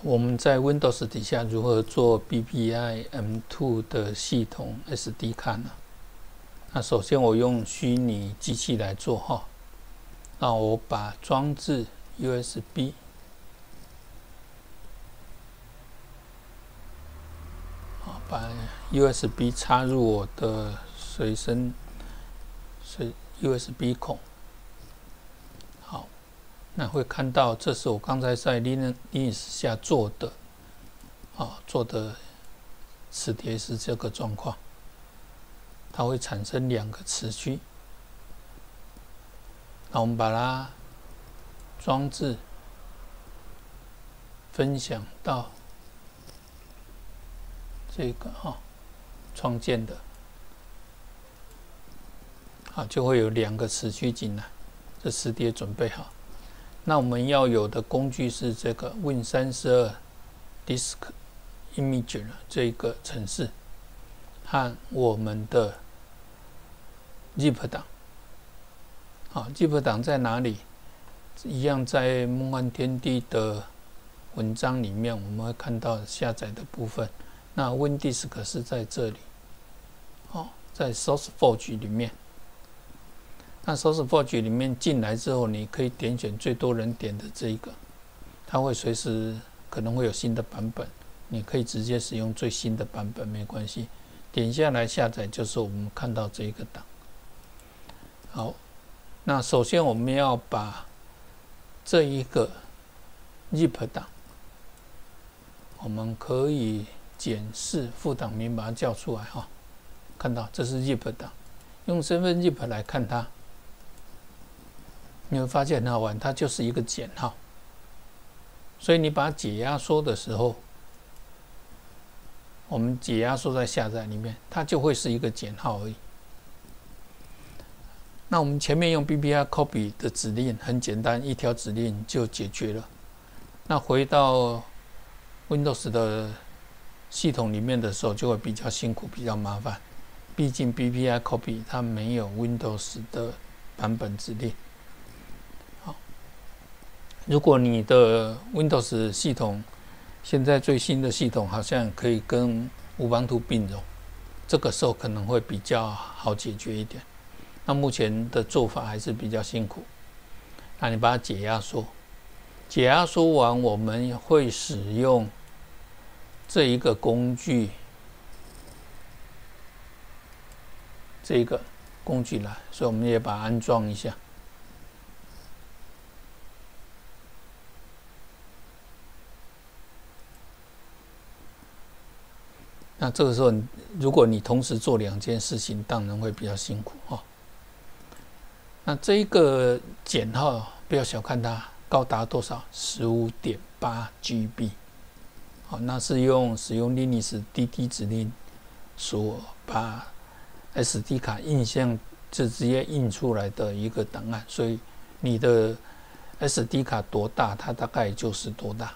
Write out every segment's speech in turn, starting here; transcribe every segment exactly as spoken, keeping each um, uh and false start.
我们在 Windows 底下如何做 B P I M 二 的系统 S D 卡呢？那首先我用虚拟机器来做哈，那我把装置 U S B 把 U S B 插入我的随身随 U S B 孔。好，那会看到这是我刚才在 Linux 下做的，啊，做的磁碟是这个状况，它会产生两个磁区。那我们把它装置分享到这个哈创建的，好，就会有两个磁区进来，这磁碟准备好。那我们要有的工具是这个 Win 三十二 Disk Imager 这个程式和我们的 zip 档。好 ，zip 档在哪里？一样在梦幻天地的文章里面，我们会看到下载的部分。那 WinDisk 是在这里，哦，在 SourceForge 里面。那 SourceForge 里面进来之后，你可以点选最多人点的这一个，它会随时可能会有新的版本，你可以直接使用最新的版本没关系。点下来下载就是我们看到这一个档。好，那首先我们要把这一个 zip 档，我们可以检视副档名把它叫出来哈，看到这是 zip 档，用身份 zip 来看它。你会发现很好玩，它就是一个减号，所以你把它解压缩的时候，我们解压缩在下载里面，它就会是一个减号而已。那我们前面用 B P I copy 的指令很简单，一条指令就解决了。那回到 Windows 的系统里面的时候，就会比较辛苦，比较麻烦。毕竟 B P I copy 它没有 Windows 的版本指令。如果你的 Windows 系统现在最新的系统好像可以跟Ubuntu并容，这个时候可能会比较好解决一点。那目前的做法还是比较辛苦。那你把它解压缩，解压缩完，我们会使用这一个工具，这一个工具来，所以我们也把它安装一下。那这个时候，如果你同时做两件事情，当然会比较辛苦哈。那这一个减号不要小看它，高达多少？ 十五点八 G B。好，那是用使用 Linux D D 指令所把 S D 卡印象就直接印出来的一个档案，所以你的 S D 卡多大，它大概就是多大。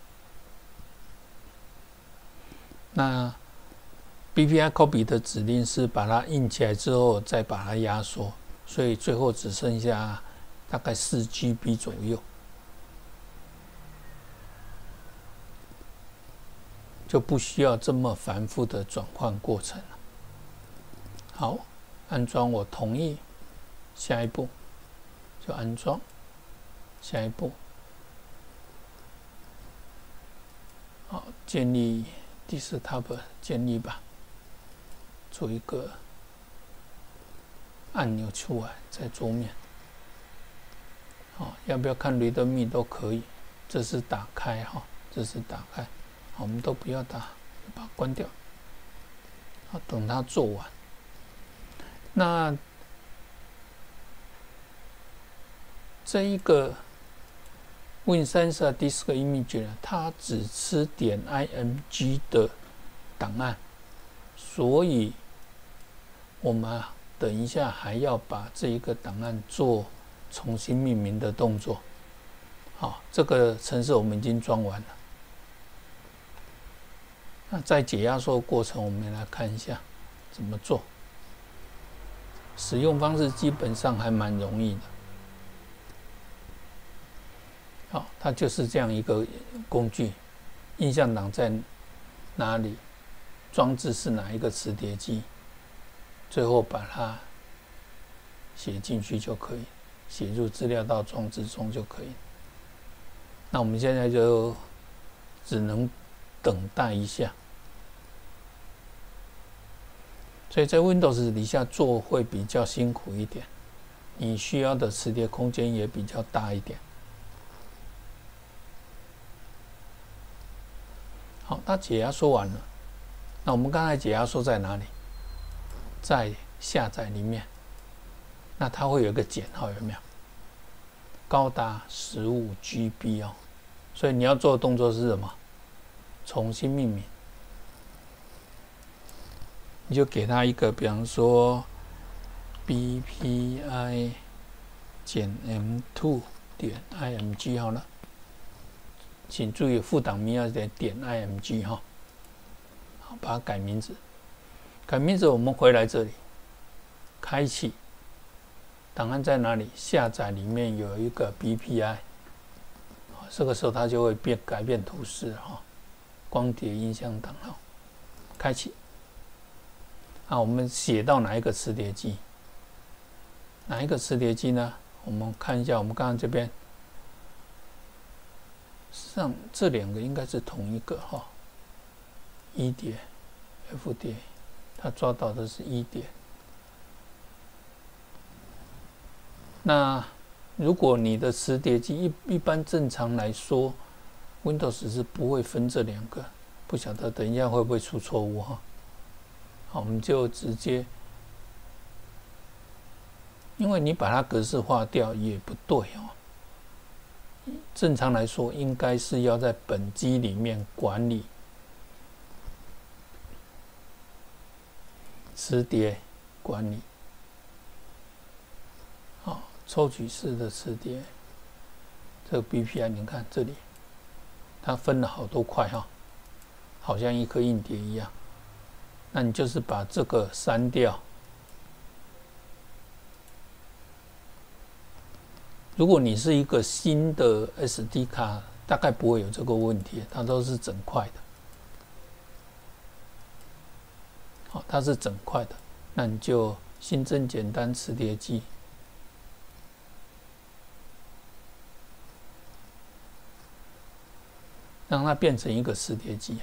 那 B P I copy 的指令是把它印起来之后再把它压缩，所以最后只剩下大概四 G B 左右，就不需要这么繁复的转换过程了。好，安装我同意，下一步就安装，下一步好建立Desktop建立吧。做一个按钮出来，在桌面。好，要不要看 README 都可以。这是打开哈，这是打开。好，我们都不要打，把它关掉。好，等它做完。那这一个 Win 三十二 Disk Imager 它只吃点 I M G 的档案，所以我们等一下还要把这一个档案做重新命名的动作。好，这个程式我们已经装完了。那在解压缩过程，我们来看一下怎么做。使用方式基本上还蛮容易的。好，它就是这样一个工具， 印象档在哪里，装置是哪一个磁碟机，最后把它写进去就可以，写入资料到装置中就可以。那我们现在就只能等待一下。所以在 Windows 底下做会比较辛苦一点，你需要的磁碟空间也比较大一点。好，那解压缩完了，那我们刚才解压缩在哪里？在下载里面，那它会有一个减号，有没有？高达 十五 G B 哦，所以你要做的动作是什么？重新命名。你就给它一个，比方说 B P I 减 M 二 点 I M G 好了，请注意副档名要点点 I M G 哈，好，把它改名字。改名字，我们回来这里，开启档案在哪里？下载里面有一个 B P I， 这个时候它就会变改变图示哈，光碟音箱档号，开启。啊，我们写到哪一个磁碟机？哪一个磁碟机呢？我们看一下，我们刚刚这边，实际上这两个应该是同一个哈 ，E 碟、F 碟，它抓到的是 E 碟。那如果你的磁碟机一一般正常来说 ，Windows 是不会分这两个，不晓得等一下会不会出错误哈？好，我们就直接，因为你把它格式化掉也不对哦。正常来说，应该是要在本机里面管理磁碟管理。好，抽取式的磁碟，这个 B P I 你看这里，它分了好多块哈，好像一颗硬碟一样。那你就是把这个删掉。如果你是一个新的 S D 卡，大概不会有这个问题，它都是整块的。好，它是整块的，那你就新增简单磁碟机，让它变成一个磁碟机啊。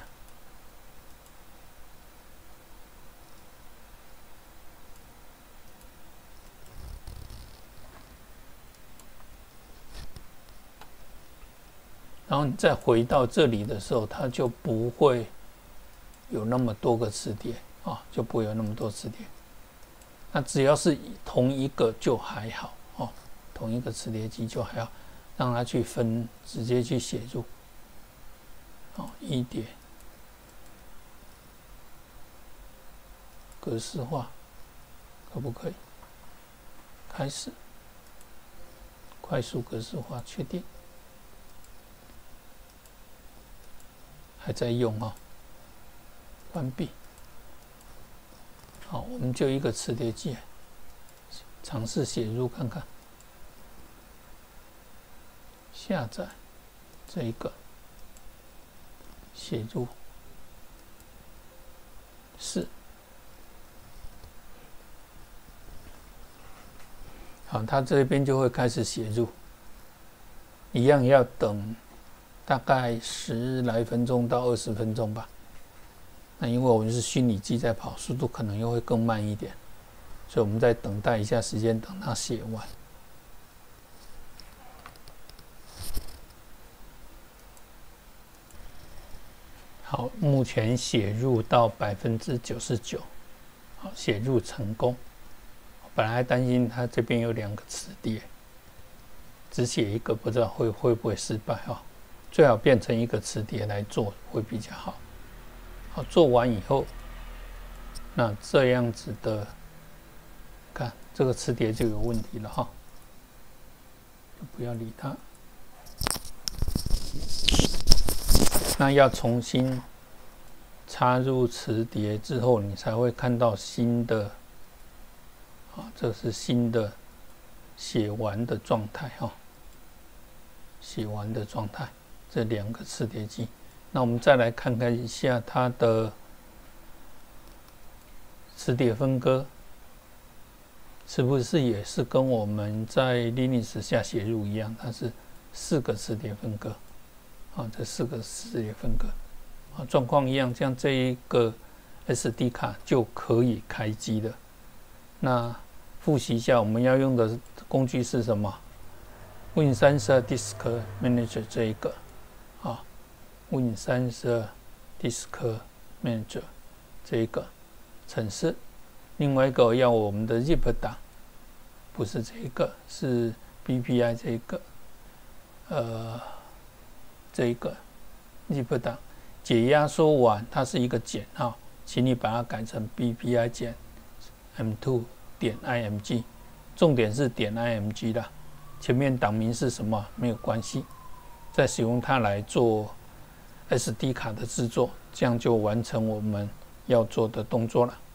然后你再回到这里的时候，它就不会有那么多个磁碟啊，就不会有那么多磁碟。那只要是同一个就还好哦，同一个磁碟机就还好，让它去分，直接去写入。哦，一碟格式化可不可以？开始，快速格式化，确定。还在用哦，关闭。好，我们就一个磁碟机，尝试写入看看。下载这一个，写入是。好，它这边就会开始写入，一样要等。大概十来分钟到二十分钟吧。那因为我们是虚拟机在跑，速度可能又会更慢一点，所以我们再等待一下时间，等它写完。好，目前写入到百分之九十九，好，写入成功。本来还担心它这边有两个磁碟，只写一个，不知道会会不会失败哈。最好变成一个磁碟来做会比较好。好，做完以后，那这样子的，看这个磁碟就有问题了哈，就不要理它。那要重新插入磁碟之后，你才会看到新的，啊，这是新的写完的状态哈，写完的状态。这两个磁碟机， 那我们再来看看一下它的磁碟分割，是不是也是跟我们在 Linux 下写入一样？它是四个磁碟分割，啊，这四个磁碟分割，啊，状况一样，这样这一个 S D 卡就可以开机了。那复习一下，我们要用的工具是什么 ？Win 三十二 Disk Manager 这一个，啊 ，Win 三十二 Disk Manager 这一个程式。另外一个要我们的 zip 档，不是这一个，是 B P I 这一个，呃，这一个 zip 档解压缩完，它是一个减号，请你把它改成 B P I 减 M 二 点 I M G， 重点是点 I M G 啦，前面档名是什么没有关系，再使用它来做 S D 卡的制作，这样就完成我们要做的动作了。